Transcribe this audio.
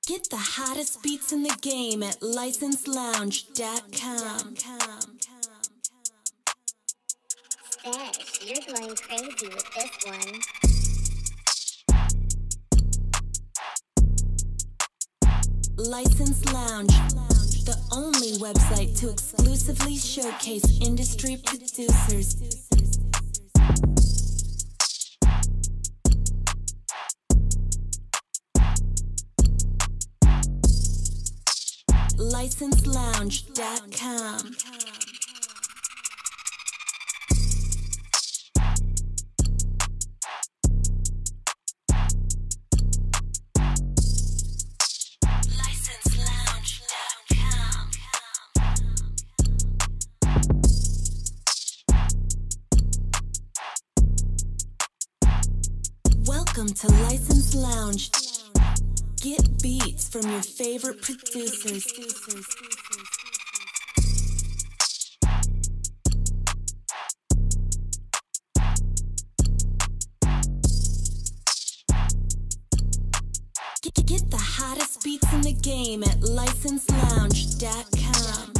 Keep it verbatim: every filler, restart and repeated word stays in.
Get the hottest beats in the game at license lounge dot com. Stash, you're going crazy with this one. License Lounge, the only website to exclusively showcase industry producers. license lounge dot com. Welcome to License Lounge. Get beats from your favorite producers. Get the hottest beats in the game at license lounge dot com.